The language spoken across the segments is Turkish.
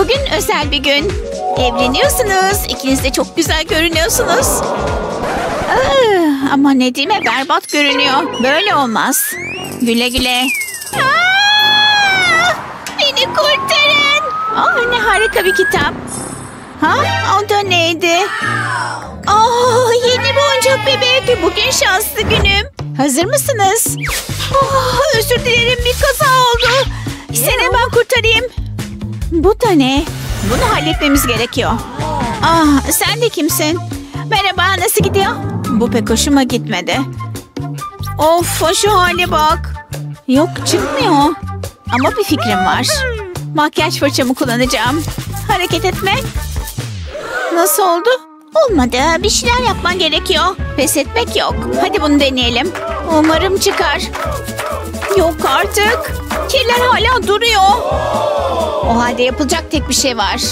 Bugün özel bir gün. Evleniyorsunuz. İkiniz de çok güzel görünüyorsunuz. Ama Nedim'e berbat görünüyor. Böyle olmaz. Güle güle. Beni kurtarın. Ne harika bir kitap. O da neydi? Yeni bir oyuncak bebek. Bugün şanslı günüm. Hazır mısınız? Özür dilerim, bir kaza oldu. Seni ben kurtarayım. Bu da ne? Bunu halletmemiz gerekiyor. Sen de kimsin? Merhaba, nasıl gidiyor? Bu pek hoşuma gitmedi. Of, şu hale bak. Yok, çıkmıyor. Ama bir fikrim var. Makyaj fırçamı kullanacağım. Hareket etme. Nasıl oldu? Olmadı. Bir şeyler yapman gerekiyor. Pes etmek yok. Hadi bunu deneyelim. Umarım çıkar. Yok artık. Kirler hala duruyor. O halde yapılacak tek bir şey var.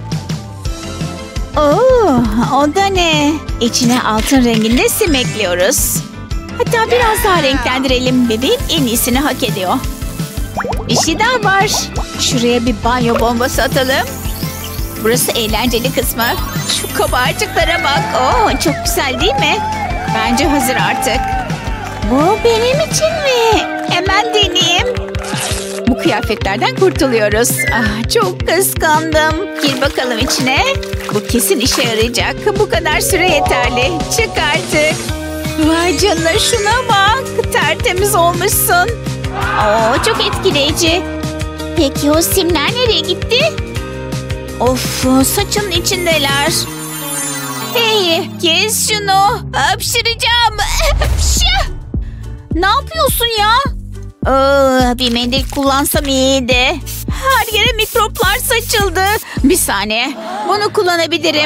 O da ne? İçine altın renginde sim ekliyoruz. Hatta biraz daha renklendirelim. Bebeğin en iyisini hak ediyor. Bir şey daha var. Şuraya bir banyo bombası atalım. Burası eğlenceli kısmı. Şu kabarcıklara bak. Çok güzel değil mi? Bence hazır artık. Bu benim için mi? Hemen deneyeyim. Bu kıyafetlerden kurtuluyoruz. Çok kıskandım. Gir bakalım içine. Bu kesin işe yarayacak. Bu kadar süre yeterli. Çık artık. Vay canına, şuna bak. Tertemiz olmuşsun. Çok etkileyici. Peki o simler nereye gitti? Of, saçın içindeler. Hey, kes şunu. Hapşıracağım. Ne yapıyorsun ya? Bir mendil kullansam iyiydi. Her yere mikroplar saçıldı. Bir saniye. Bunu kullanabilirim.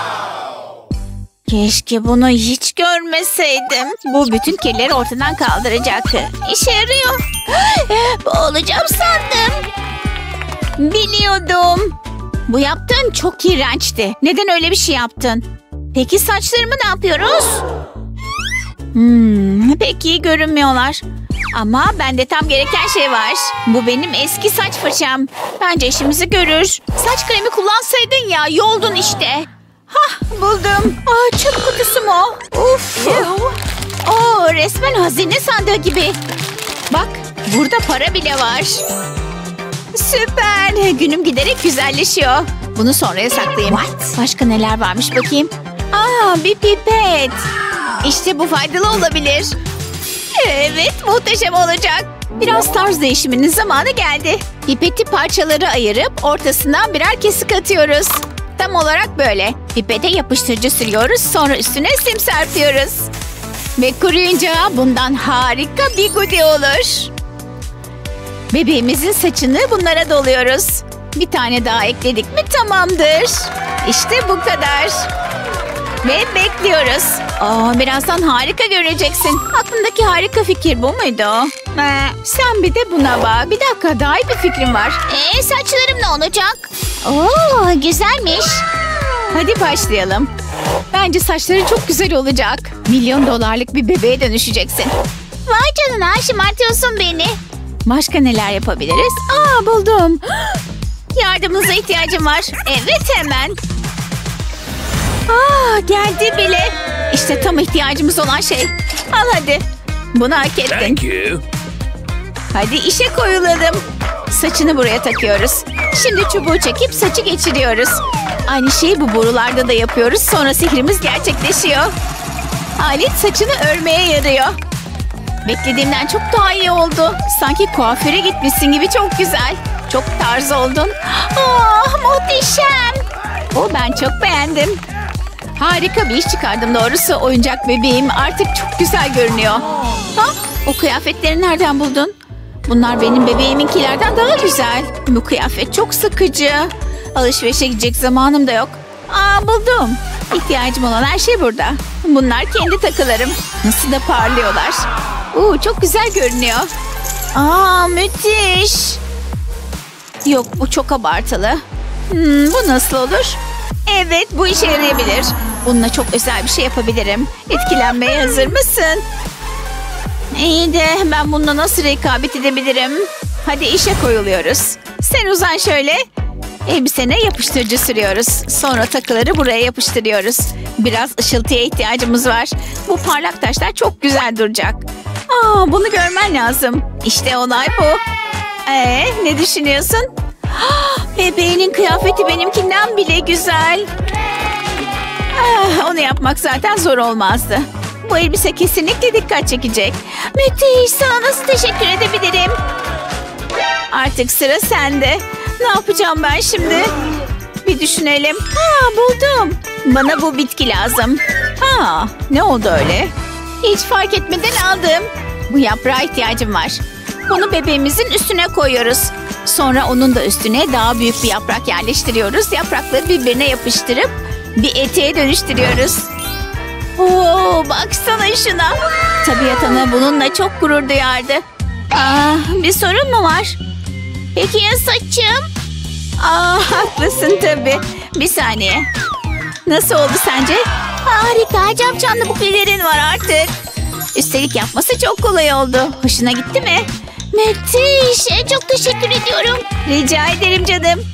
Keşke bunu hiç görmeseydim. Bu bütün kirleri ortadan kaldıracak. İşe yarıyor. Boğulacağım sandım. Biliyordum. Bu yaptığın çok iğrençti. Neden öyle bir şey yaptın? Peki saçlarımı ne yapıyoruz? Pek iyi görünmüyorlar. Ama bende tam gereken şey var. Bu benim eski saç fırçam. Bence işimizi görür. Saç kremi kullansaydın ya, yoldun işte. Buldum. Çöp kutusu mu? Uf. Resmen hazine sandığı gibi. Bak, burada para bile var. Süper. Günüm giderek güzelleşiyor. Bunu sonraya saklayayım. Başka neler varmış bakayım. Bir pipet. İşte bu faydalı olabilir. Evet, muhteşem olacak. Biraz tarz değişiminin zamanı geldi. Pipeti parçalara ayırıp ortasından birer kesik atıyoruz. Tam olarak böyle. Pipete yapıştırıcı sürüyoruz. Sonra üstüne sim serpiyoruz. Ve kuruyunca bundan harika bir goodie olur. Bebeğimizin saçını bunlara doluyoruz. Bir tane daha ekledik mi tamamdır. İşte bu kadar. Ve bekliyoruz. Birazdan harika göreceksin. Aklındaki harika fikir bu muydu? Sen bir de buna bak. Bir dakika, daha iyi bir fikrim var. Saçlarım ne olacak? Güzelmiş. Hadi başlayalım. Bence saçların çok güzel olacak. $1.000.000 dolarlık bir bebeğe dönüşeceksin. Vay canına, şımartıyorsun beni. Başka neler yapabiliriz? Buldum. Yardımınıza ihtiyacım var. Evet, hemen. Geldi bile. İşte tam ihtiyacımız olan şey. Al hadi. Bunu hak ettin. Thank you. Hadi işe koyulalım. Saçını buraya takıyoruz. Şimdi çubuğu çekip saçı geçiriyoruz. Aynı şeyi bu borularda da yapıyoruz. Sonra sihrimiz gerçekleşiyor. Alet saçını örmeye yarıyor. Beklediğimden çok daha iyi oldu. Sanki kuaföre gitmişsin gibi, çok güzel. Çok tarz oldun. Muhteşem. Ben çok beğendim. Harika bir iş çıkardım doğrusu. Oyuncak bebeğim artık çok güzel görünüyor. O kıyafetleri nereden buldun? Bunlar benim bebeğiminkilerden daha güzel. Bu kıyafet çok sıkıcı. Alışverişe gidecek zamanım da yok. Buldum. İhtiyacım olan her şey burada. Bunlar kendi takılarım. Nasıl da parlıyorlar. Çok güzel görünüyor. Müthiş. Yok, bu çok abartılı. Bu nasıl olur? Evet, bu işe yarayabilir. Bununla çok özel bir şey yapabilirim. Etkilenmeye hazır mısın? İyi de ben bununla nasıl rekabet edebilirim? Hadi işe koyuluyoruz. Sen uzan şöyle. Elbisene yapıştırıcı sürüyoruz. Sonra takıları buraya yapıştırıyoruz. Biraz ışıltıya ihtiyacımız var. Bu parlak taşlar çok güzel duracak. Bunu görmen lazım. İşte olay bu. Ne düşünüyorsun? Bebeğinin kıyafeti benimkinden bile güzel. Onu yapmak zaten zor olmazdı. Bu elbise kesinlikle dikkat çekecek. Müthiş, sana nasıl teşekkür edebilirim? Artık sıra sende. Ne yapacağım ben şimdi? Bir düşünelim. Buldum. Bana bu bitki lazım. Ne oldu öyle? Hiç fark etmeden aldım. Bu yaprağa ihtiyacım var. Bunu bebeğimizin üstüne koyuyoruz. Sonra onun da üstüne daha büyük bir yaprak yerleştiriyoruz. Yaprakları birbirine yapıştırıp bir eteğe dönüştürüyoruz. Baksana şuna. Tabiat ana bununla çok gurur duyardı. Bir sorun mu var? Peki ya saçım? Haklısın tabii. Bir saniye. Nasıl oldu sence? Harika, camcanlı buklerin var artık. Üstelik yapması çok kolay oldu. Hoşuna gitti mi? Müthiş. Çok teşekkür ediyorum. Rica ederim canım.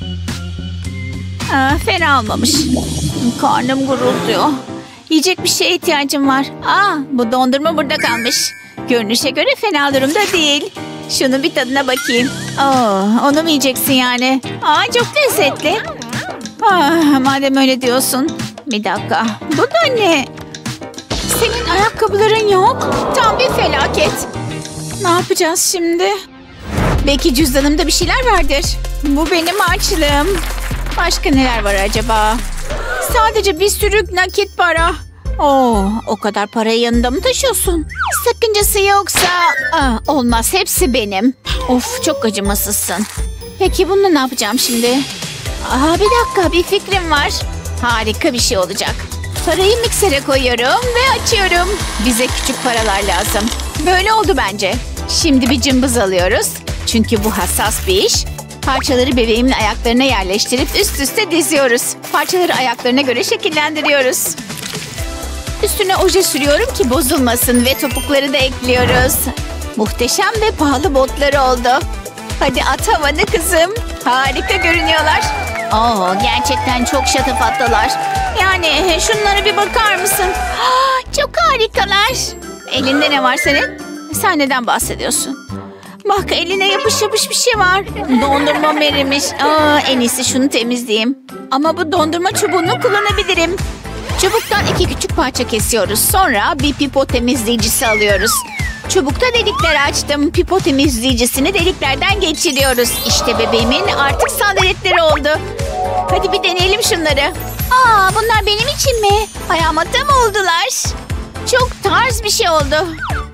Fena olmamış. Karnım gurulduyor. Yiyecek bir şeye ihtiyacım var. Bu dondurma burada kalmış. Görünüşe göre fena durumda değil. Şunu bir tadına bakayım. Onu mu yiyeceksin yani? Çok lezzetli. Madem öyle diyorsun. Bir dakika. Bu da ne? Senin ayakkabıların yok. Tam bir felaket. Ne yapacağız şimdi? Belki cüzdanımda bir şeyler vardır. Bu benim harçlığım. Başka neler var acaba? Sadece bir sürü nakit para. O kadar parayı yanında mı taşıyorsun? Sakıncası yoksa... olmaz, hepsi benim. Of, çok acımasızsın. Peki bununla ne yapacağım şimdi? Bir dakika, bir fikrim var. Harika bir şey olacak. Parayı miksere koyuyorum ve açıyorum. Bize küçük paralar lazım. Böyle oldu bence. Şimdi bir cımbız alıyoruz. Çünkü bu hassas bir iş. Parçaları bebeğimin ayaklarına yerleştirip üst üste diziyoruz. Parçaları ayaklarına göre şekillendiriyoruz. Üstüne oje sürüyorum ki bozulmasın ve topukları da ekliyoruz. Muhteşem ve pahalı botları oldu. Hadi at havanı kızım. Harika görünüyorlar. Gerçekten çok şatafatlılar. Yani şunlara bir bakar mısın? Çok harikalar. Elinde ne var senin? Sen neden bahsediyorsun? Bak, eline yapış yapış bir şey var. Dondurmam erimiş. En iyisi şunu temizleyeyim. Ama bu dondurma çubuğunu kullanabilirim. Çubuktan 2 küçük parça kesiyoruz. Sonra bir pipo temizleyicisi alıyoruz. Çubukta delikler açtım. Pipo temizleyicisini deliklerden geçiriyoruz. İşte bebeğimin artık sandaletleri oldu. Hadi bir deneyelim şunları. Bunlar benim için mi? Ayağıma tam oldular. Çok tarz bir şey oldu.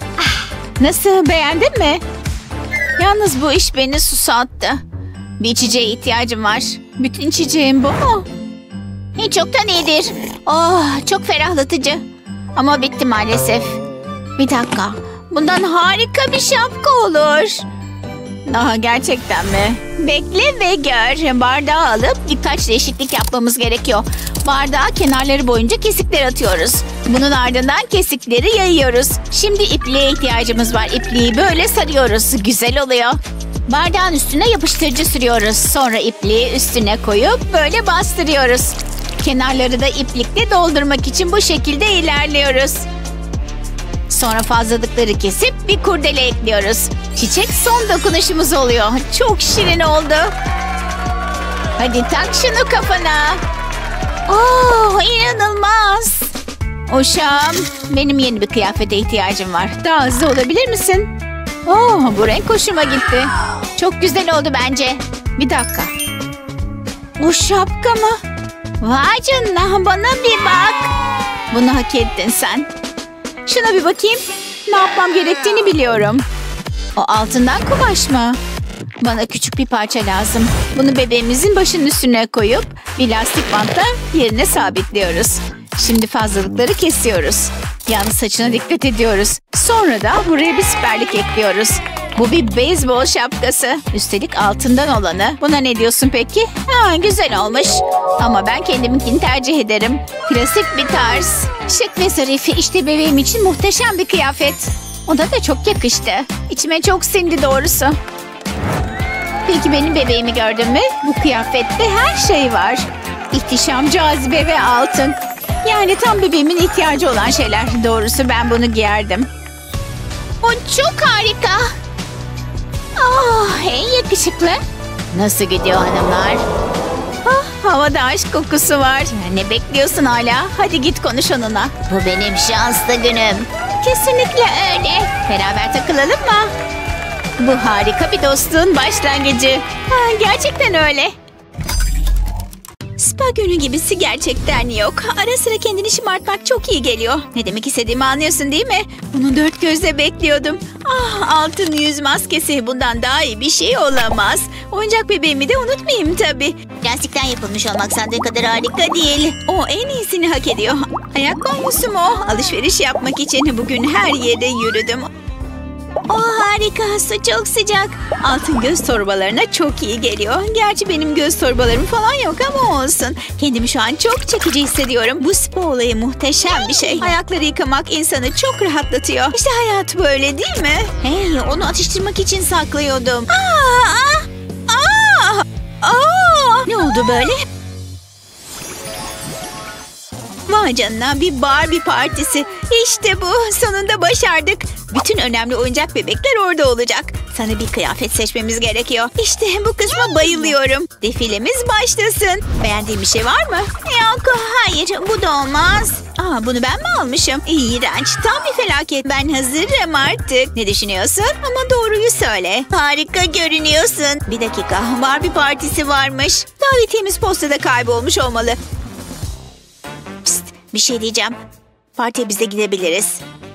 Nasıl, beğendin mi? Yalnız bu iş beni susattı. Bir içeceğe ihtiyacım var. Bütün içeceğim bu mu? Çoktan iyidir. Çok ferahlatıcı. Ama bitti maalesef. Bir dakika. Bundan harika bir şapka olur. Gerçekten mi? Bekle ve gör. Bardağı alıp birkaç değişiklik yapmamız gerekiyor. Bardağa kenarları boyunca kesikler atıyoruz. Bunun ardından kesikleri yayıyoruz. Şimdi ipliğe ihtiyacımız var. İpliği böyle sarıyoruz. Güzel oluyor. Bardağın üstüne yapıştırıcı sürüyoruz. Sonra ipliği üstüne koyup böyle bastırıyoruz. Kenarları da iplikle doldurmak için bu şekilde ilerliyoruz. Sonra fazlalıkları kesip bir kurdele ekliyoruz. Çiçek son dokunuşumuz oluyor. Çok şirin oldu. Hadi tak şunu kafana. İnanılmaz. Uşağım, benim yeni bir kıyafete ihtiyacım var. Daha hızlı olabilir misin? Bu renk hoşuma gitti. Çok güzel oldu bence. Bir dakika. Bu şapka mı? Vay canına, bana bir bak. Bunu hak ettin sen. Şuna bir bakayım. Ne yapmam gerektiğini biliyorum. O altından kumaş mı? Bana küçük bir parça lazım. Bunu bebeğimizin başının üstüne koyup bir lastik bantla yerine sabitliyoruz. Şimdi fazlalıkları kesiyoruz. Yalnız saçına dikkat ediyoruz. Sonra da buraya bir siperlik ekliyoruz. Bu bir beyzbol şapkası. Üstelik altından olanı. Buna ne diyorsun peki? Güzel olmuş. Ama ben kendiminkini tercih ederim. Klasik bir tarz. Şık ve zarif. İşte bebeğim için muhteşem bir kıyafet. Ona da çok yakıştı. İçime çok sindi doğrusu. Peki benim bebeğimi gördün mü? Bu kıyafette her şey var. İhtişam, cazibe ve altın. Yani tam bebeğimin ihtiyacı olan şeyler. Doğrusu ben bunu giyerdim. O çok harika. Oh, en yakışıklı. Nasıl gidiyor hanımlar? Havada aşk kokusu var. Ne bekliyorsun hala? Hadi git konuş onunla. Bu benim şanslı günüm. Kesinlikle öyle. Beraber takılalım mı? Bu harika bir dostluğun başlangıcı. Gerçekten öyle. Spa günü gibisi gerçekten yok. Ara sıra kendini şımartmak çok iyi geliyor. Ne demek istediğimi anlıyorsun değil mi? Bunu dört gözle bekliyordum. Altın yüz maskesi. Bundan daha iyi bir şey olamaz. Oyuncak bebeğimi de unutmayayım tabii. Plastikten yapılmış olmak sandığı kadar harika değil. O en iyisini hak ediyor. Ayak banyosu mu? Alışveriş yapmak için bugün her yerde yürüdüm. Harika, su çok sıcak. Altın göz torbalarına çok iyi geliyor. Gerçi benim göz torbalarım falan yok ama olsun. Kendimi şu an çok çekici hissediyorum. Bu spa olayı muhteşem bir şey. Ayakları yıkamak insanı çok rahatlatıyor. İşte hayat böyle değil mi? Hey, onu atıştırmak için saklıyordum. Ne oldu böyle? Vay canına, bir Barbie partisi. İşte bu. Sonunda başardık. Bütün önemli oyuncak bebekler orada olacak. Sana bir kıyafet seçmemiz gerekiyor. İşte bu kısma bayılıyorum. Defilemiz başlasın. Beğendiğin bir şey var mı? Yok, hayır, bu da olmaz. Bunu ben mi almışım? İğrenç. Tam bir felaket. Ben hazırım artık. Ne düşünüyorsun? Ama doğruyu söyle. Harika görünüyorsun. Bir dakika. Barbie partisi varmış. Davetiyemiz postada kaybolmuş olmalı. Pişt, bir şey diyeceğim. Partiye biz de gidebiliriz.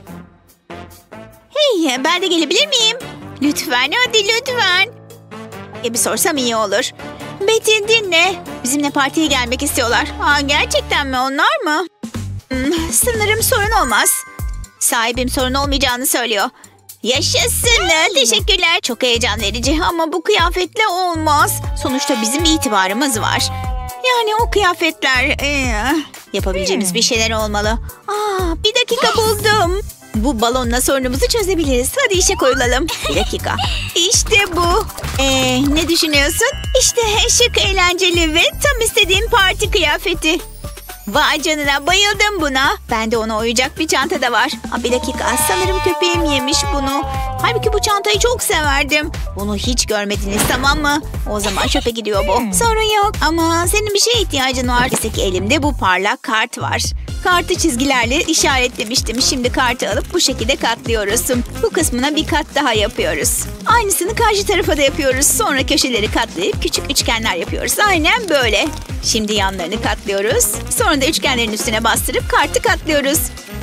Hey, ben de gelebilir miyim? Lütfen, hadi lütfen. Bir sorsam iyi olur. Betty dinle. Bizimle partiye gelmek istiyorlar. Gerçekten mi, onlar mı? Sanırım sorun olmaz. Sahibim sorun olmayacağını söylüyor. Yaşasın. Teşekkürler. Çok heyecan verici ama bu kıyafetle olmaz. Sonuçta bizim itibarımız var. Yani o kıyafetler... Yapabileceğimiz bir şeyler olmalı. Bir dakika buldum. Bu balonla sorunumuzu çözebiliriz. Hadi işe koyulalım. Bir dakika. İşte bu. Ne düşünüyorsun? İşte şık, eğlenceli ve tam istediğim parti kıyafeti. Vay canına, bayıldım buna. Bende ona uyacak bir çanta da var. Bir dakika, sanırım köpeğim yemiş bunu. Halbuki bu çantayı çok severdim. Bunu hiç görmediniz, tamam mı? O zaman çöpe gidiyor bu. Sorun yok ama senin bir şeye ihtiyacın var. Neyse ki elimde bu parlak kart var. Kartı çizgilerle işaretlemiştim. Şimdi kartı alıp bu şekilde katlıyoruz. Bu kısmına bir kat daha yapıyoruz. Aynısını karşı tarafa da yapıyoruz. Sonra köşeleri katlayıp küçük üçgenler yapıyoruz. Aynen böyle. Şimdi yanlarını katlıyoruz. Sonra da üçgenlerin üstüne bastırıp kartı katlıyoruz.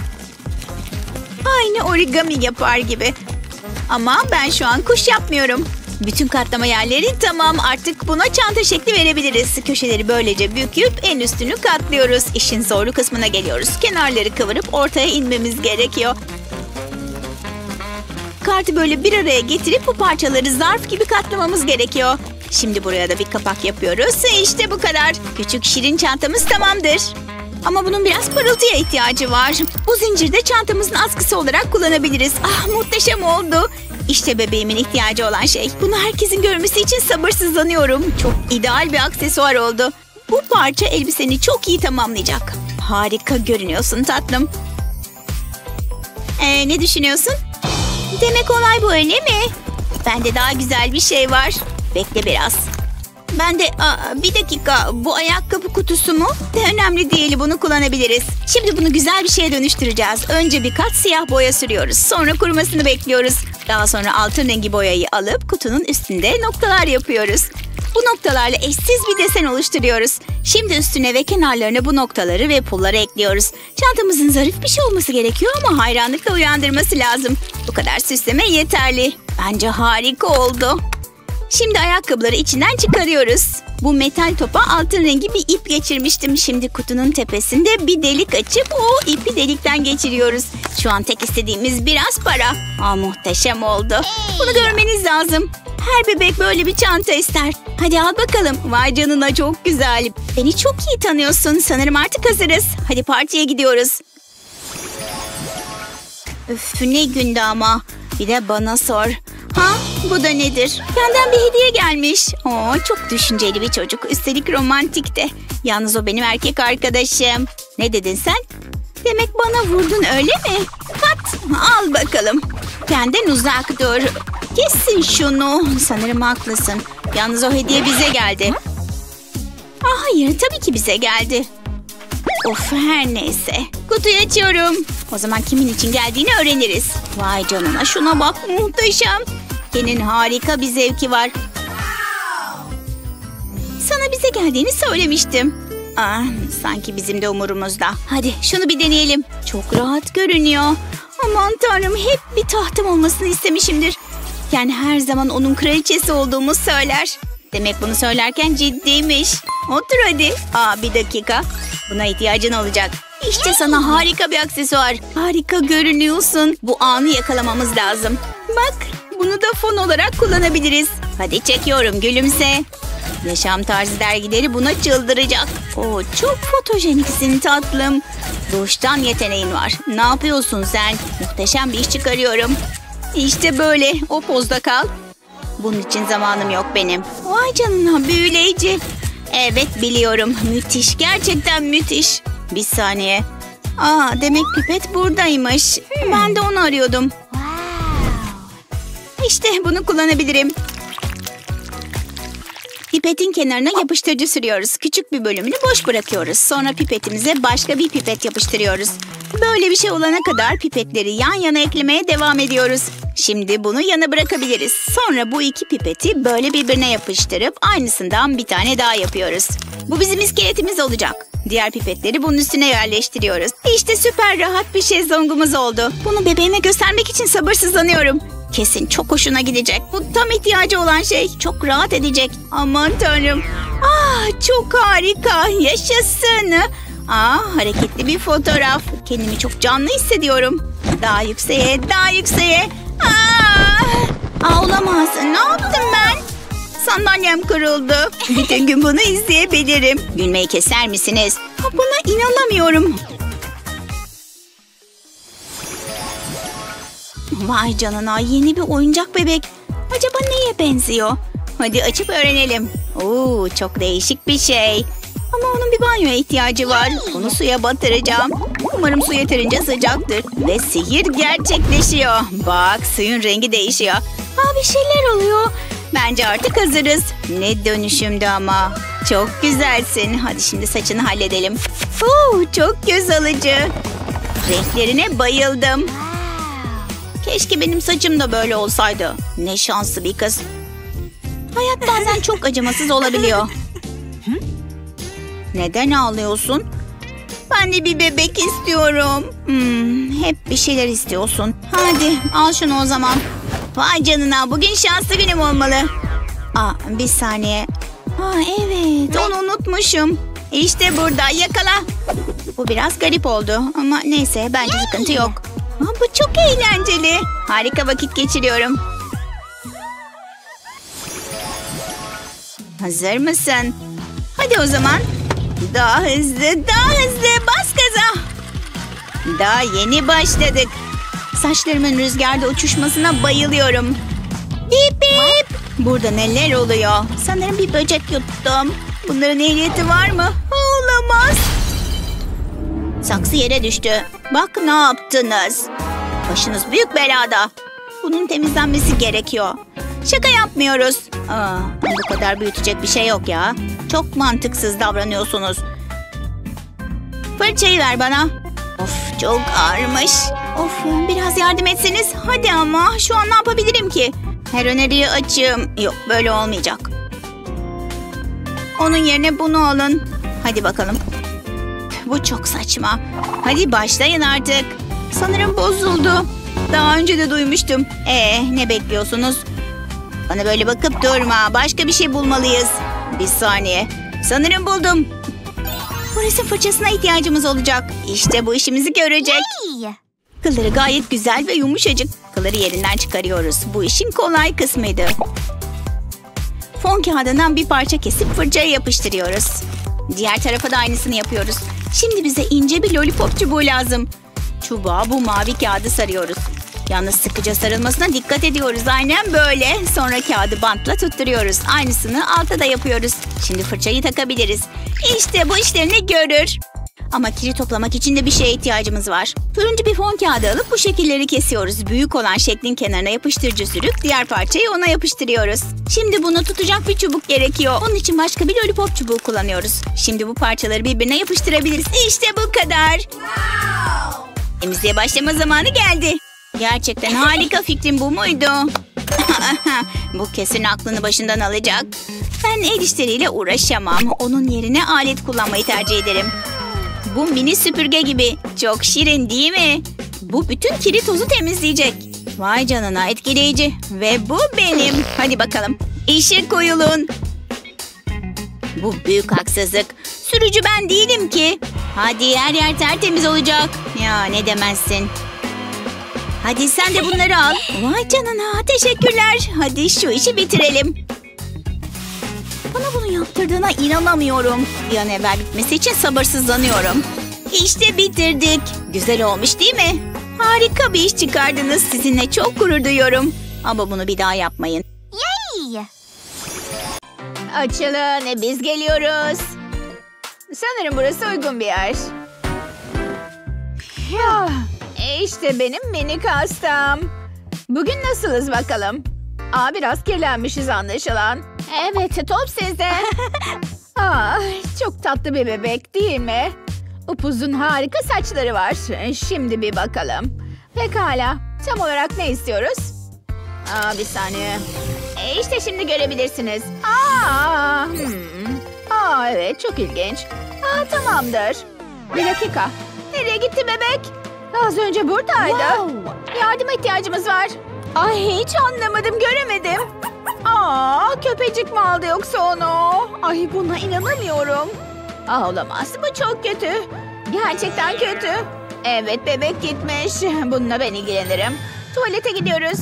Aynı origami yapar gibi. Ama ben şu an kuş yapmıyorum. Bütün katlama yerleri tamam. Artık buna çanta şekli verebiliriz. Köşeleri böylece büküp en üstünü katlıyoruz. İşin zorlu kısmına geliyoruz. Kenarları kıvırıp ortaya inmemiz gerekiyor. Kartı böyle bir araya getirip bu parçaları zarf gibi katlamamız gerekiyor. Şimdi buraya da bir kapak yapıyoruz. İşte bu kadar. Küçük şirin çantamız tamamdır. Ama bunun biraz pırıltıya ihtiyacı var. Bu zincirde çantamızın askısı olarak kullanabiliriz. Muhteşem oldu. İşte bebeğimin ihtiyacı olan şey. Bunu herkesin görmesi için sabırsızlanıyorum. Çok ideal bir aksesuar oldu. Bu parça elbiseni çok iyi tamamlayacak. Harika görünüyorsun tatlım. Ne düşünüyorsun? Demek olay bu, öyle mi? Bende daha güzel bir şey var. Bekle biraz. Ben de bir dakika, bu ayakkabı kutusu mu? Önemli değil, bunu kullanabiliriz. Şimdi bunu güzel bir şeye dönüştüreceğiz. Önce bir kat siyah boya sürüyoruz. Sonra kurumasını bekliyoruz. Daha sonra altın rengi boyayı alıp kutunun üstünde noktalar yapıyoruz. Bu noktalarla eşsiz bir desen oluşturuyoruz. Şimdi üstüne ve kenarlarına bu noktaları ve pulları ekliyoruz. Çantamızın zarif bir şey olması gerekiyor ama hayranlıkla uyandırması lazım. Bu kadar süsleme yeterli. Bence harika oldu. Şimdi ayakkabıları içinden çıkarıyoruz. Bu metal topa altın rengi bir ip geçirmiştim. Şimdi kutunun tepesinde bir delik açıp o ipi delikten geçiriyoruz. Şu an tek istediğimiz biraz para. Muhteşem oldu. Bunu görmeniz lazım. Her bebek böyle bir çanta ister. Hadi al bakalım. Vay canına, çok güzel. Beni çok iyi tanıyorsun. Sanırım artık hazırız. Hadi partiye gidiyoruz. Öf, ne gündü ama. Bir de bana sor. Bu da nedir? Benden bir hediye gelmiş. Oo, çok düşünceli bir çocuk. Üstelik romantik de. Yalnız o benim erkek arkadaşım. Ne dedin sen? Demek bana vurdun öyle mi? Kat, al bakalım. Benden uzak dur. Kesin şunu. Sanırım haklısın. Yalnız o hediye bize geldi. Hayır, tabii ki bize geldi. Of, her neyse. Kutuyu açıyorum. O zaman kimin için geldiğini öğreniriz. Vay canına, şuna bak, muhteşem. Ken'in harika bir zevki var. Sana bize geldiğini söylemiştim. Sanki bizim de umurumuzda. Hadi şunu bir deneyelim. Çok rahat görünüyor. Aman tanrım, hep bir tahtım olmasını istemişimdir. Yani her zaman onun kraliçesi olduğumu söyler. Demek bunu söylerken ciddiymiş. Otur hadi. Bir dakika. Buna ihtiyacın olacak. İşte sana harika bir aksesuar. Harika görünüyorsun. Bu anı yakalamamız lazım. Bak, bunu da fon olarak kullanabiliriz. Hadi çekiyorum, gülümse. Yaşam tarzı dergileri buna çıldıracak. Çok fotojeniksin tatlım. Doğuştan yeteneğin var. Ne yapıyorsun sen? Muhteşem bir iş çıkarıyorum. İşte böyle. O pozda kal. Bunun için zamanım yok benim. Vay canına, büyüleyici. Evet, biliyorum. Müthiş. Gerçekten müthiş. Bir saniye. Demek pipet buradaymış. Ben de onu arıyordum. İşte bunu kullanabilirim. Pipetin kenarına yapıştırıcı sürüyoruz. Küçük bir bölümünü boş bırakıyoruz. Sonra pipetimize başka bir pipet yapıştırıyoruz. Böyle bir şey olana kadar pipetleri yan yana eklemeye devam ediyoruz. Şimdi bunu yana bırakabiliriz. Sonra bu iki pipeti böyle birbirine yapıştırıp aynısından bir tane daha yapıyoruz. Bu bizim iskeletimiz olacak. Diğer pipetleri bunun üstüne yerleştiriyoruz. İşte süper rahat bir şezlongumuz oldu. Bunu bebeğime göstermek için sabırsızlanıyorum. Kesin çok hoşuna gidecek. Bu tam ihtiyacı olan şey. Çok rahat edecek. Aman tanrım. Çok harika. Yaşasın. Hareketli bir fotoğraf. Kendimi çok canlı hissediyorum. Daha yükseğe, daha yükseğe. Olamaz. Ne yaptım ben? Sandalyem kırıldı. Bütün gün bunu izleyebilirim. Gülmeyi keser misiniz? Buna inanamıyorum. Vay canına, yeni bir oyuncak bebek. Acaba neye benziyor? Hadi açıp öğrenelim. Çok değişik bir şey. Ama onun bir banyoya ihtiyacı var. Onu suya batıracağım. Umarım su yeterince sıcaktır. Ve sihir gerçekleşiyor. Bak, suyun rengi değişiyor. Bir şeyler oluyor. Bence artık hazırız. Ne dönüşümdü ama. Çok güzelsin. Hadi şimdi saçını halledelim. Çok göz alıcı. Renklerine bayıldım. Keşke benim saçım da böyle olsaydı. Ne şanslı bir kız. Hayat bazen çok acımasız olabiliyor. Neden ağlıyorsun? Ben de bir bebek istiyorum. Hep bir şeyler istiyorsun. Hadi al şunu o zaman. Vay canına, bugün şanslı günüm olmalı. Bir saniye. Evet, onu unutmuşum. İşte burada, yakala. Bu biraz garip oldu ama neyse, bence sıkıntı yok. Bu çok eğlenceli. Harika vakit geçiriyorum. Hazır mısın? Hadi o zaman. Daha hızlı, daha hızlı. Bas gaza. Daha yeni başladık. Saçlarımın rüzgarda uçuşmasına bayılıyorum. Bip bip. Burada neler oluyor? Sanırım bir böcek yuttum. Bunların ehliyeti var mı? Olamaz. Saksı yere düştü. Bak ne yaptınız. Başınız büyük belada. Bunun temizlenmesi gerekiyor. Şaka yapmıyoruz. Bu kadar büyütecek bir şey yok ya. Çok mantıksız davranıyorsunuz. Fırçayı ver bana. Of, çok ağırmış. Of, biraz yardım etseniz. Hadi ama şu an ne yapabilirim ki? Her öneriyi açığım. Yok, böyle olmayacak. Onun yerine bunu alın. Hadi bakalım. Bu çok saçma. Hadi başlayın artık. Sanırım bozuldu. Daha önce de duymuştum. Ne bekliyorsunuz? Bana böyle bakıp durma. Başka bir şey bulmalıyız. Bir saniye. Sanırım buldum. Bu resim fırçasına ihtiyacımız olacak. İşte bu işimizi görecek. Kılları gayet güzel ve yumuşacık. Kılları yerinden çıkarıyoruz. Bu işin kolay kısmıydı. Fon kağıdından bir parça kesip fırçaya yapıştırıyoruz. Diğer tarafa da aynısını yapıyoruz. Şimdi bize ince bir lollipop çubuğu lazım. Çubuğa bu mavi kağıdı sarıyoruz. Yalnız sıkıca sarılmasına dikkat ediyoruz. Aynen böyle. Sonra kağıdı bantla tutturuyoruz. Aynısını alta da yapıyoruz. Şimdi fırçayı takabiliriz. İşte bu işlerini görür. Ama kiri toplamak için de bir şeye ihtiyacımız var. Turuncu bir fon kağıdı alıp bu şekilleri kesiyoruz. Büyük olan şeklin kenarına yapıştırıcı sürüp diğer parçayı ona yapıştırıyoruz. Şimdi bunu tutacak bir çubuk gerekiyor. Onun için başka bir lollipop çubuğu kullanıyoruz. Şimdi bu parçaları birbirine yapıştırabiliriz. İşte bu kadar. Temizliğe başlama zamanı geldi. Gerçekten harika fikrim bu muydu? Bu kesin aklını başından alacak. Ben el işleriyle uğraşamam. Onun yerine alet kullanmayı tercih ederim. Bu mini süpürge gibi. Çok şirin değil mi? Bu bütün kiri tozu temizleyecek. Vay canına, etkileyici. Ve bu benim. Hadi bakalım. İşe koyulun. Bu büyük haksızlık. Sürücü ben değilim ki. Hadi her yer tertemiz olacak. Ya ne demezsin. Hadi sen de bunları al. Vay canına, teşekkürler. Hadi şu işi bitirelim. Bana bunu yaptırdığına inanamıyorum. Bir an evvel bitmesi için sabırsızlanıyorum. İşte bitirdik. Güzel olmuş değil mi? Harika bir iş çıkardınız. Sizinle çok gurur duyuyorum. Ama bunu bir daha yapmayın. Yay! Açılın, biz geliyoruz. Sanırım burası uygun bir yer. İşte benim minik hastam. Bugün nasılız bakalım? Biraz kirlenmişiz anlaşılan. Evet, top sizde. Çok tatlı bir bebek değil mi? Upuzun harika saçları var. Şimdi bir bakalım. Pekala. Tam olarak ne istiyoruz? Bir saniye. İşte şimdi görebilirsiniz. Evet, çok ilginç. Tamamdır. Bir dakika. Nereye gitti bebek? Az önce buradaydı. Wow. Yardıma ihtiyacımız var. Hiç anlamadım, göremedim. Köpecik mi aldı yoksa onu? Buna inanamıyorum. Olamaz, bu çok kötü. Gerçekten kötü. Evet, bebek gitmiş. Bununla ben ilgilenirim. Tuvalete gidiyoruz.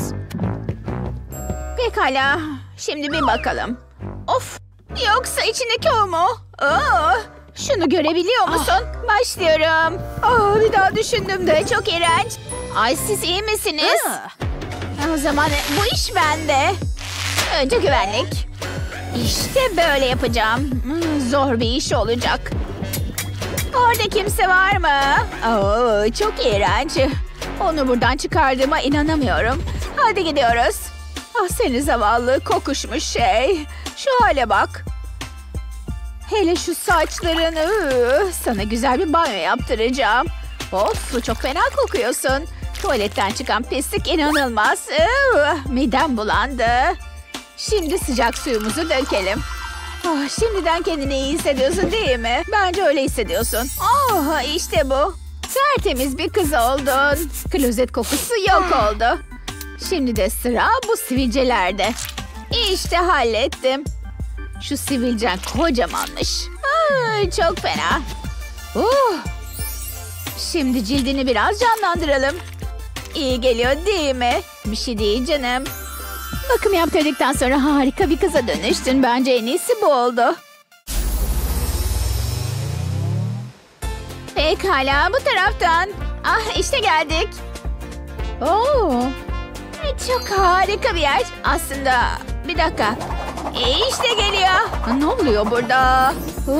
Pekala. Şimdi bir bakalım. Of! Yoksa içindeki o mu? Şunu görebiliyor musun? Başlıyorum. Bir daha düşündüm de çok iğrenç. Siz iyi misiniz? O zaman bu iş bende. Önce güvenlik. İşte böyle yapacağım. Zor bir iş olacak. Orada kimse var mı? Çok iğrenç. Onu buradan çıkardığıma inanamıyorum. Hadi gidiyoruz. Seni zavallı kokuşmuş şey. Şu hale bak. Hele şu saçlarını. Sana güzel bir banyo yaptıracağım. Of, çok fena kokuyorsun. Tuvaletten çıkan pislik inanılmaz. Midem bulandı. Şimdi sıcak suyumuzu dökelim. Şimdiden kendini iyi hissediyorsun değil mi? Bence öyle hissediyorsun. İşte bu. Tertemiz bir kız oldun. Klozet kokusu yok oldu. Şimdi de sıra bu sivilcelerde. İşte hallettim. Şu sivilcen kocamanmış. Çok fena. Şimdi cildini biraz canlandıralım. İyi geliyor değil mi? Bir şey değil canım. Bakım yaptırdıktan sonra harika bir kıza dönüştün. Bence en iyisi bu oldu. Pekala, bu taraftan. İşte geldik. Çok harika bir yer. Aslında bir dakika. İşte geliyor. Ne oluyor burada?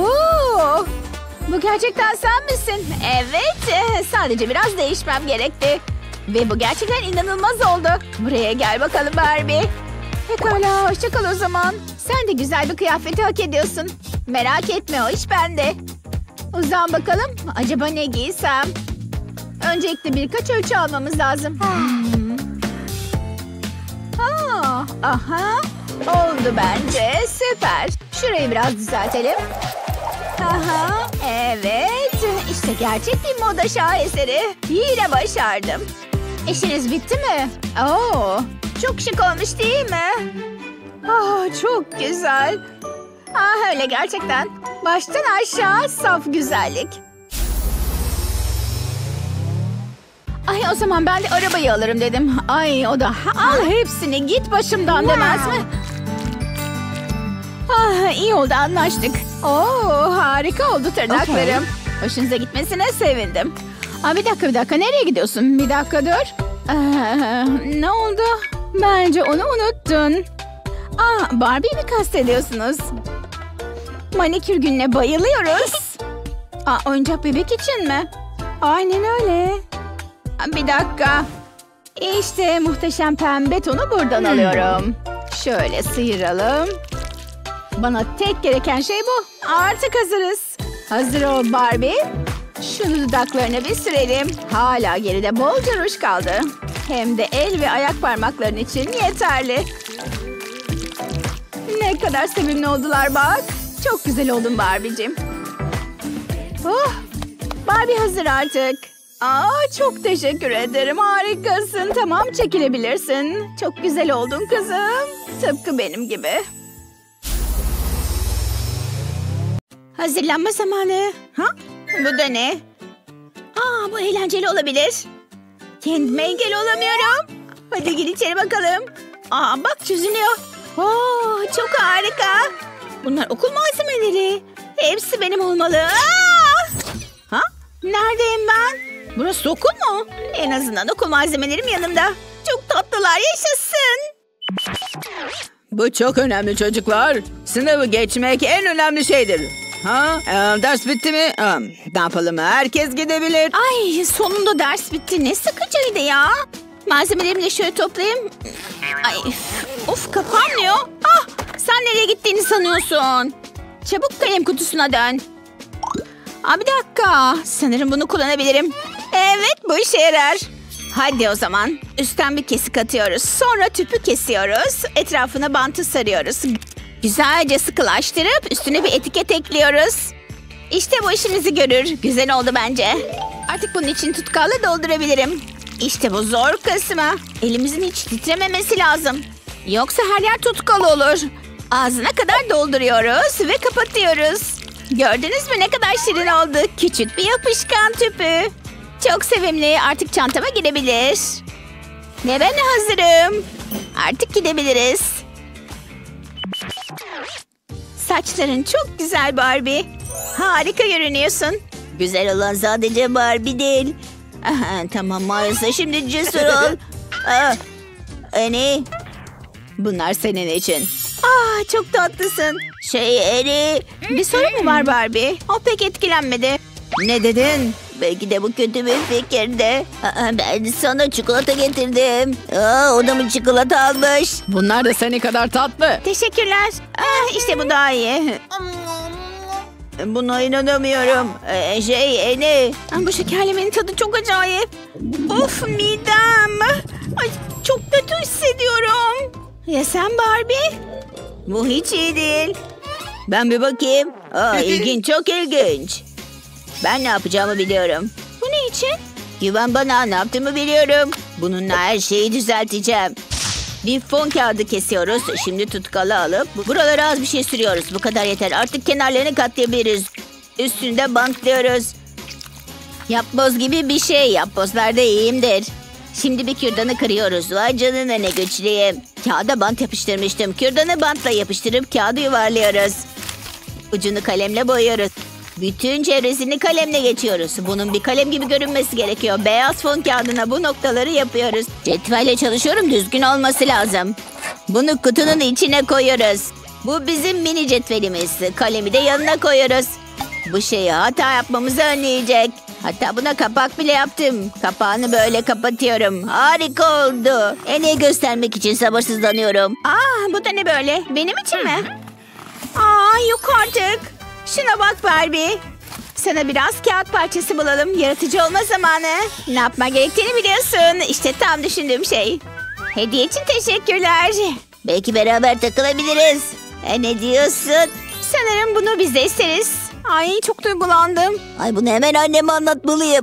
Bu gerçekten sen misin? Evet. Sadece biraz değişmem gerekti. Ve bu gerçekten inanılmaz oldu. Buraya gel bakalım Barbie. Pekala, hoşça kal o zaman. Sen de güzel bir kıyafeti hak ediyorsun. Merak etme, o iş bende. Uzan bakalım. Acaba ne giysem? Öncelikle birkaç ölçü almamız lazım. Oldu bence. Süper. Şurayı biraz düzeltelim. Evet. İşte gerçek bir moda şaheseri. Yine başardım. İşiniz bitti mi? Çok şık olmuş değil mi? Çok güzel. Öyle gerçekten. Baştan aşağı saf güzellik. O zaman ben de arabayı alırım dedim. O da al hepsini, git başımdan demez mi? İyi oldu, anlaştık. Harika oldu tırnaklarım. Hoşunuza gitmesine sevindim. Bir dakika nereye gidiyorsun? Bir dakika dur. Ne oldu? Bence onu unuttun. Barbie'yi mi kastediyorsunuz? Manikür gününe bayılıyoruz. Oyuncak bebek için mi? Aynen öyle. Bir dakika. İşte muhteşem pembe tonu buradan alıyorum. Şöyle sıyıralım. Bana tek gereken şey bu. Artık hazırız. Hazır ol Barbie. Şunu dudaklarına bir sürelim. Hala geride bolca ruj kaldı. Hem de el ve ayak parmakların için yeterli. Ne kadar sevimli oldular bak. Çok güzel oldun Barbie'cim. Barbie hazır artık. Çok teşekkür ederim. Harikasın. Tamam, çekilebilirsin. Çok güzel oldun kızım. Tıpkı benim gibi. Hazırlanma zamanı. Bu da ne? Bu eğlenceli olabilir. Kendime engel olamıyorum. Hadi gir içeri bakalım. Bak çözülüyor. Çok harika. Bunlar okul malzemeleri. Hepsi benim olmalı. Neredeyim ben? Burası okul mu? En azından okul malzemelerim yanımda. Çok tatlılar, yaşasın. Bu çok önemli çocuklar. Sınavı geçmek en önemli şeydir. Ders bitti mi? Ne yapalım? Herkes gidebilir. Ay, sonunda ders bitti. Ne sıkıcıydı ya. Malzemelerimi de şöyle toplayayım. Of, kapanmıyor. Sen nereye gittiğini sanıyorsun? Çabuk kalem kutusuna dön. Bir dakika. Sanırım bunu kullanabilirim. Evet, bu işe yarar. Hadi o zaman. Üstten bir kesik atıyoruz. Sonra tüpü kesiyoruz. Etrafına bantı sarıyoruz. Güzelce sıkılaştırıp üstüne bir etiket ekliyoruz. İşte bu işimizi görür. Güzel oldu bence. Artık bunun için tutkalla doldurabilirim. İşte bu zor kısmı. Elimizin hiç titrememesi lazım. Yoksa her yer tutkal olur. Ağzına kadar dolduruyoruz ve kapatıyoruz. Gördünüz mü ne kadar şirin oldu? Küçük bir yapışkan tüpü. Çok sevimli. Artık çantama girebilir. Ve ben hazırım. Artık gidebiliriz. Saçların çok güzel Barbie. Harika görünüyorsun. Güzel olan sadece Barbie değil. Tamam maalesef, şimdi cesur ol. Annie. Bunlar senin için. Çok tatlısın. Annie. Bir sorun mu var Barbie? O pek etkilenmedi. Ne dedin? Belki de bu kötü bir fikirdi. Ben sana çikolata getirdim. O da mı çikolata almış? Bunlar da seni kadar tatlı. Teşekkürler. İşte bu daha iyi. Buna inanamıyorum. Annie. Bu şekerlemenin tadı çok acayip. Of, midem. Ay, çok kötü hissediyorum. Ya sen Barbie? Bu hiç iyi değil. Ben bir bakayım. İlginç, çok ilginç. Ben ne yapacağımı biliyorum. Bu ne için? Güven bana, ne yaptığımı biliyorum. Bununla her şeyi düzelteceğim. Bir fon kağıdı kesiyoruz. Şimdi tutkalı alıp buralara az bir şey sürüyoruz. Bu kadar yeter. Artık kenarlarını katlayabiliriz. Üstünü de bantlıyoruz. Yapboz gibi bir şey. Yapbozlarda iyiyimdir. Şimdi bir kürdanı kırıyoruz. Vay canına, ne güçlüyüm. Kağıda bant yapıştırmıştım. Kürdanı bantla yapıştırıp kağıdı yuvarlıyoruz. Ucunu kalemle boyuyoruz. Bütün çevresini kalemle geçiyoruz. Bunun bir kalem gibi görünmesi gerekiyor. Beyaz fon kağıdına bu noktaları yapıyoruz. Cetvelle çalışıyorum, düzgün olması lazım. Bunu kutunun içine koyuyoruz. Bu bizim mini cetvelimiz. Kalemi de yanına koyuyoruz. Bu şeyi hata yapmamızı önleyecek. Hatta buna kapak bile yaptım. Kapağını böyle kapatıyorum. Harika oldu. En iyi göstermek için sabırsızlanıyorum. Bu da ne böyle? Benim için mi? Yok artık. Şuna bak Barbie. Sana biraz kağıt parçası bulalım. Yaratıcı olma zamanı. Ne yapma gerektiğini biliyorsun. İşte tam düşündüğüm şey. Hediye için teşekkürler. Belki beraber takılabiliriz. Ne diyorsun? Sanırım bunu biz de isteriz. Ay, çok duygulandım. Bunu hemen anneme anlatmalıyım.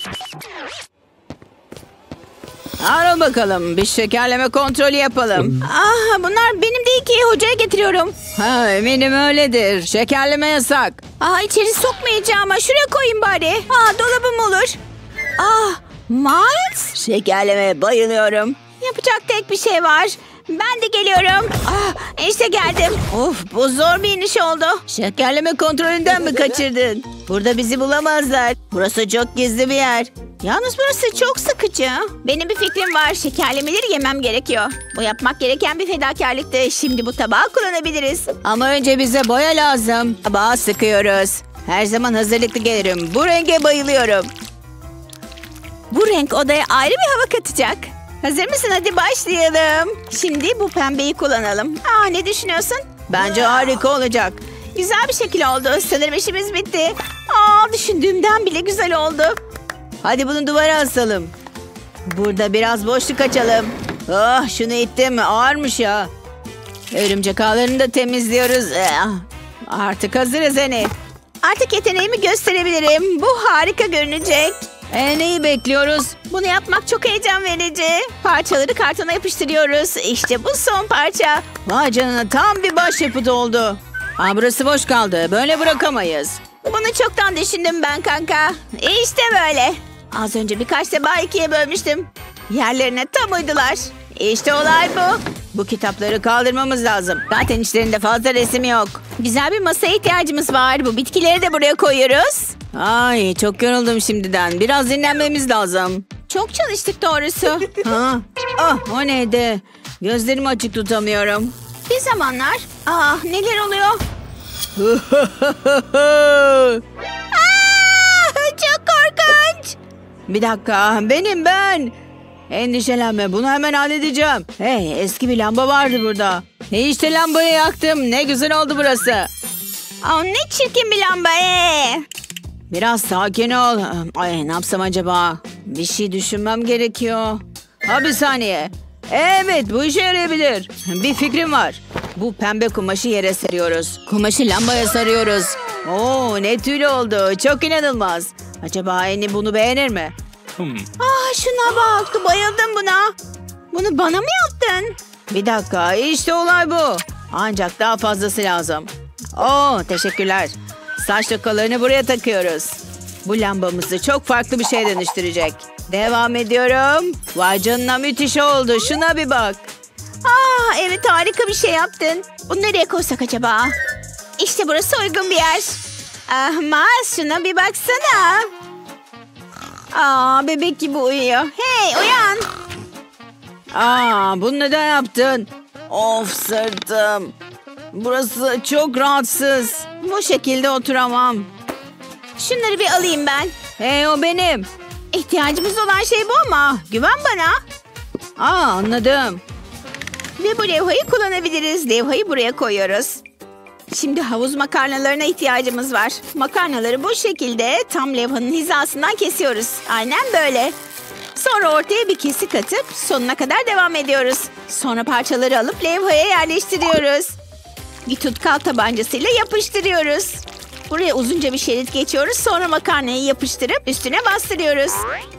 Al bakalım, bir şekerleme kontrolü yapalım. Bunlar benim değil ki, hocaya getiriyorum. Eminim öyledir. Şekerleme yasak. İçeri sokmayacağım ama şuraya koyayım bari. Dolabım olur. Miles. Şekerlemeye bayılıyorum. Yapacak tek bir şey var. Ben de geliyorum. İşte geldim. Of, bu zor bir iniş oldu. Şekerleme kontrolünden mi kaçırdın? Burada bizi bulamazlar. Burası çok gizli bir yer. Yalnız burası çok sıkıcı. Benim bir fikrim var. Şekerlemeleri yemem gerekiyor. Bu yapmak gereken bir fedakarlıktı. Şimdi bu tabağı kullanabiliriz. Ama önce bize boya lazım. Tabağı sıkıyoruz. Her zaman hazırlıklı gelirim. Bu renge bayılıyorum. Bu renk odaya ayrı bir hava katacak. Hazır mısın? Hadi başlayalım. Şimdi bu pembeyi kullanalım. Ne düşünüyorsun? Bence harika olacak. Güzel bir şekil oldu. Sanırım işimiz bitti. Düşündüğümden bile güzel oldu. Hadi bunu duvara asalım. Burada biraz boşluk açalım. Şunu ittim. Ağırmış ya. Örümcek ağlarını da temizliyoruz. Artık hazırız Eni. Artık yeteneğimi gösterebilirim. Bu harika görünecek. Neyi bekliyoruz? Bunu yapmak çok heyecan verici. Parçaları kartona yapıştırıyoruz. İşte bu son parça. Vay canına, tam bir başyapıt oldu. Burası boş kaldı. Böyle bırakamayız. Bunu çoktan düşündüm ben kanka. İşte böyle. Az önce birkaç defa ikiye bölmüştüm. Yerlerine tam uydular. İşte olay bu. Bu kitapları kaldırmamız lazım. Zaten içlerinde fazla resim yok. Güzel bir masaya ihtiyacımız var. Bu bitkileri de buraya koyuyoruz. Ay, çok yoruldum şimdiden. Biraz dinlenmemiz lazım. Çok çalıştık doğrusu. O neydi? Gözlerimi açık tutamıyorum. Bir zamanlar. Neler oluyor? Çok korkunç. Bir dakika, ben. Endişelenme, bunu hemen halledeceğim. Hey, eski bir lamba vardı burada. İşte lambayı yaktım. Ne güzel oldu burası. Ne çirkin bir lamba. Biraz sakin ol. Ay, ne yapsam acaba? Bir şey düşünmem gerekiyor. Bir saniye. Evet, bu işe yarayabilir. Bir fikrim var. Bu pembe kumaşı yere seriyoruz. Kumaşı lambaya sarıyoruz. Ne tüylü oldu. Çok inanılmaz. Acaba Eni bunu beğenir mi? Şuna bak. Bayıldım buna. Bunu bana mı yaptın? Bir dakika, işte olay bu. Ancak daha fazlası lazım. Teşekkürler. Saç tokalarını buraya takıyoruz. Bu lambamızı çok farklı bir şeye dönüştürecek. Devam ediyorum. Vay canına, müthiş oldu. Şuna bir bak. Evet, harika bir şey yaptın. Bunu nereye koysak acaba? İşte burası uygun bir yer. Maz, şuna bir baksana. Bebek gibi uyuyor. Hey, uyan. Bunu neden yaptın? Of, sırtım. Burası çok rahatsız. Bu şekilde oturamam. Şunları bir alayım ben. Hey, o benim. İhtiyacımız olan şey bu ama. Güven bana. Anladım. Ve bu levhayı kullanabiliriz. Levhayı buraya koyuyoruz. Şimdi havuz makarnalarına ihtiyacımız var. Makarnaları bu şekilde tam levhanın hizasından kesiyoruz. Aynen böyle. Sonra ortaya bir kesik atıp sonuna kadar devam ediyoruz. Sonra parçaları alıp levhaya yerleştiriyoruz. Bir tutkal tabancasıyla yapıştırıyoruz. Buraya uzunca bir şerit geçiyoruz. Sonra makarnayı yapıştırıp üstüne bastırıyoruz.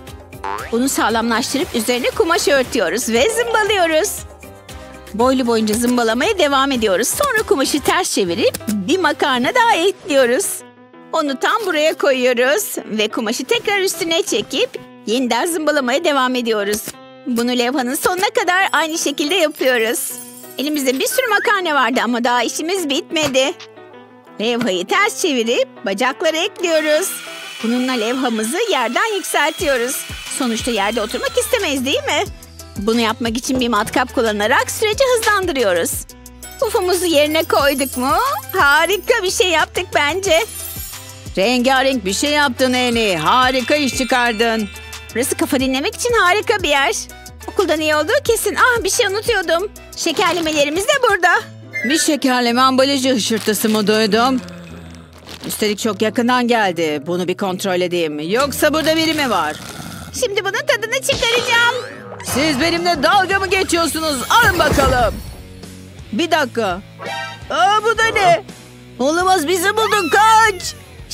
Bunu sağlamlaştırıp üzerine kumaş örtüyoruz ve zımbalıyoruz. Boylu boyunca zımbalamaya devam ediyoruz. Sonra kumaşı ters çevirip bir makarna daha ekliyoruz. Onu tam buraya koyuyoruz ve kumaşı tekrar üstüne çekip yeniden zımbalamaya devam ediyoruz. Bunu levhanın sonuna kadar aynı şekilde yapıyoruz. Elimizde bir sürü makarna vardı ama daha işimiz bitmedi. Levhayı ters çevirip bacakları ekliyoruz. Bununla levhamızı yerden yükseltiyoruz. Sonuçta yerde oturmak istemeyiz, değil mi? Bunu yapmak için bir matkap kullanarak süreci hızlandırıyoruz. Pufumuzu yerine koyduk mu? Harika bir şey yaptık bence. Rengarenk bir şey yaptın Eni. Harika iş çıkardın. Burası kafa dinlemek için harika bir yer. Okuldan iyi olduğu kesin. Bir şey unutuyordum. Şekerlemelerimiz de burada. Bir şekerleme ambalajı hışırtısı mı duydum? Üstelik çok yakından geldi. Bunu bir kontrol edeyim. Yoksa burada biri mi var? Şimdi bunun tadını çıkaracağım. Siz benimle dalga mı geçiyorsunuz? Alın bakalım. Bir dakika. Bu da ne? Olamaz, bizi buldun, kaç.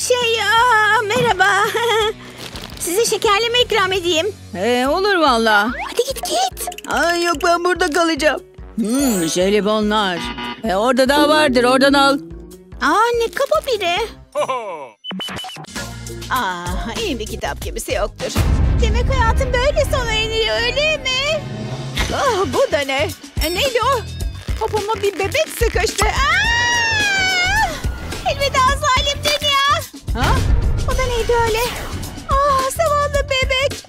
Merhaba. Size şekerleme ikram edeyim. Olur valla. Hadi git. Yok, ben burada kalacağım. Jelibonlar. Orada daha vardır, oradan al. Ne kaba biri. İyi bir kitap gibisi yoktur. Demek hayatım böyle sona eriyor, öyle mi? Bu da ne? Neydi o? Popoma bir bebek sıkıştı. Elveda zalim dünya. O da neydi öyle? Zavallı bebek.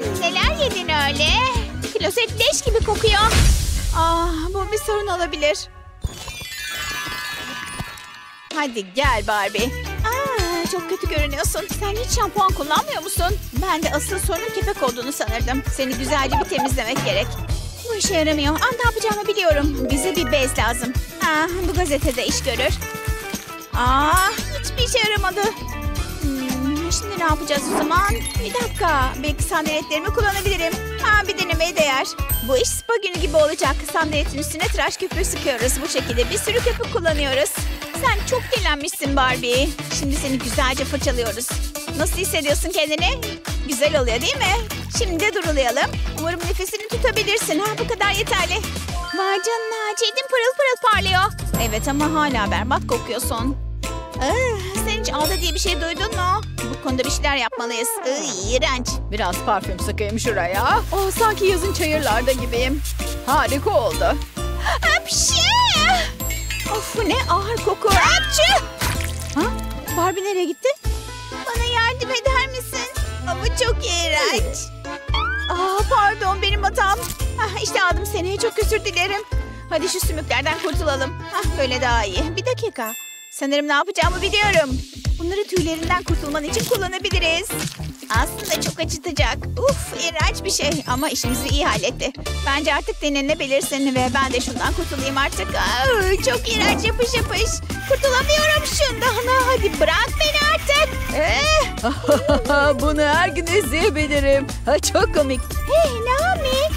Sen neler yedin öyle? Klozet leş gibi kokuyor. Bu bir sorun olabilir. Hadi gel Barbie. Çok kötü görünüyorsun. Sen hiç şampuan kullanmıyor musun? Ben de asıl sorunun kepek olduğunu sanırdım. Seni güzelce bir temizlemek gerek. Bu işe yaramıyor. Ne yapacağımı biliyorum. Bize bir bez lazım. Bu gazetede iş görür. Hiçbir işe yaramadı. Şimdi ne yapacağız o zaman? Bir dakika. Belki sandaletlerimi kullanabilirim. Bir denemeye değer. Bu iş spa günü gibi olacak. Sandaletin üstüne tıraş köpüğü sıkıyoruz. Bu şekilde bir sürü köpük kullanıyoruz. Sen çok dinlenmişsin Barbie. Şimdi seni güzelce fırçalıyoruz. Nasıl hissediyorsun kendini? Güzel oluyor değil mi? Şimdi de durulayalım. Umarım nefesini tutabilirsin. Bu kadar yeterli. Vay canına, cildin pırıl pırıl parlıyor. Evet ama hala berbat kokuyorsun. Sen hiç ağda diye bir şey duydun mu? Bu konuda bir şeyler yapmalıyız. İğrenç. Biraz parfüm sıkayım şuraya. Sanki yazın çayırlarda gibiyim. Harika oldu. Hapşi! Of, ne ağır koku. Hapşi! Barbie nereye gitti? Bana yardım eder misin? Ama çok iğrenç. Pardon, benim hatam. İşte aldım seni. Çok özür dilerim. Hadi şu sümüklerden kurtulalım. Böyle daha iyi. Bir dakika. Sanırım ne yapacağımı biliyorum. Bunları tüylerinden kurtulman için kullanabiliriz. Aslında çok acıtacak. İğrenç bir şey ama işimizi iyi halletti. Bence artık dinlenebilirsin ve ben de şundan kurtulayım artık. Çok iğrenç, yapış yapış. Kurtulamıyorum şundan. Hadi bırak beni artık. Bunu her gün izleyebilirim. Çok komik. Hey Naomi.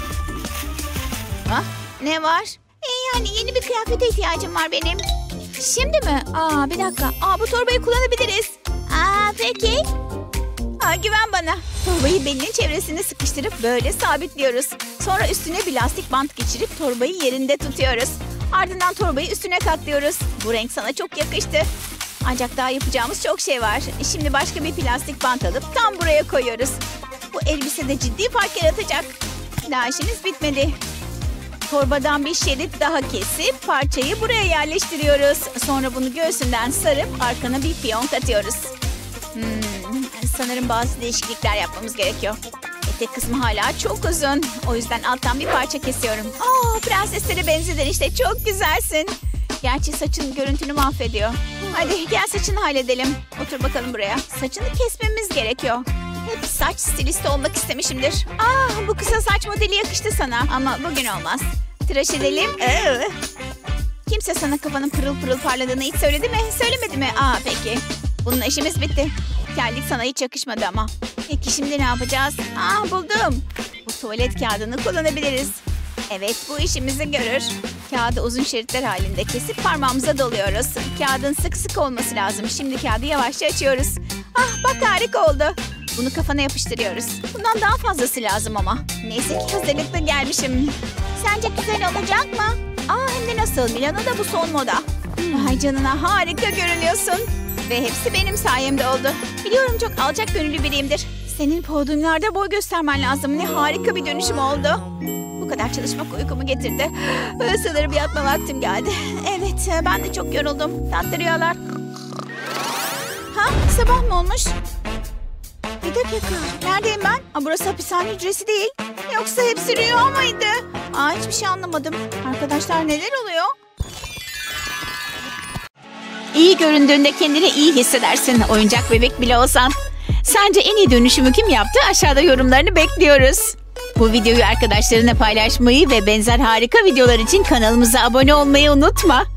Ne var? Yani yeni bir kıyafete ihtiyacım var benim. Şimdi mi? Bir dakika. Bu torbayı kullanabiliriz. Peki. Güven bana. Torbayı belinin çevresine sıkıştırıp böyle sabitliyoruz. Sonra üstüne bir lastik bant geçirip torbayı yerinde tutuyoruz. Ardından torbayı üstüne katlıyoruz. Bu renk sana çok yakıştı. Ancak daha yapacağımız çok şey var. Şimdi başka bir plastik bant alıp tam buraya koyuyoruz. Bu elbisede ciddi fark yaratacak. Daha işimiz bitmedi. Torbadan bir şerit daha kesip parçayı buraya yerleştiriyoruz. Sonra bunu göğsünden sarıp arkana bir piyon katıyoruz. Sanırım bazı değişiklikler yapmamız gerekiyor. Etek kısmı hala çok uzun. O yüzden alttan bir parça kesiyorum. Prenseslere benzedin işte. Çok güzelsin. Gerçi saçın görüntünü mahvediyor. Hadi gel saçını halledelim. Otur bakalım buraya. Saçını kesmemiz gerekiyor. Hep saç stilisti olmak istemişimdir. Bu kısa saç modeli yakıştı sana. Ama bugün olmaz. Tıraş edelim. Kimse sana kafanın pırıl pırıl parladığını hiç söyledi mi? Söylemedi mi? Peki. Bununla işimiz bitti. Kellik sana hiç yakışmadı ama. Peki şimdi ne yapacağız? Buldum. Bu tuvalet kağıdını kullanabiliriz. Evet, bu işimizi görür. Kağıdı uzun şeritler halinde kesip parmağımıza doluyoruz. Kağıdın sık sık olması lazım. Şimdi kağıdı yavaşça açıyoruz. Bak harika oldu. Bunu kafana yapıştırıyoruz. Bundan daha fazlası lazım ama. Neyse ki hazırlıklı gelmişim. Sence güzel olacak mı? Hem de nasıl? Milano'da bu son moda. Vay canına, harika görünüyorsun. Ve hepsi benim sayemde oldu. Biliyorum çok alçak gönüllü biriyimdir. Senin podyumlarda boy göstermen lazım. Ne harika bir dönüşüm oldu. Bu kadar çalışmak uykumu getirdi. Sanırım yatma vaktim geldi. Evet, ben de çok yoruldum. Tatlı rüyalar. Sabah mı olmuş? Bir dakika. Neredeyim ben? Burası hapishane hücresi değil. Yoksa hepsi rüya mıydı? Hiçbir şey anlamadım. Arkadaşlar neler oluyor? İyi göründüğünde kendini iyi hissedersin. Oyuncak bebek bile olsan. Sence en iyi dönüşümü kim yaptı? Aşağıda yorumlarını bekliyoruz. Bu videoyu arkadaşlarına paylaşmayı ve benzer harika videolar için kanalımıza abone olmayı unutma.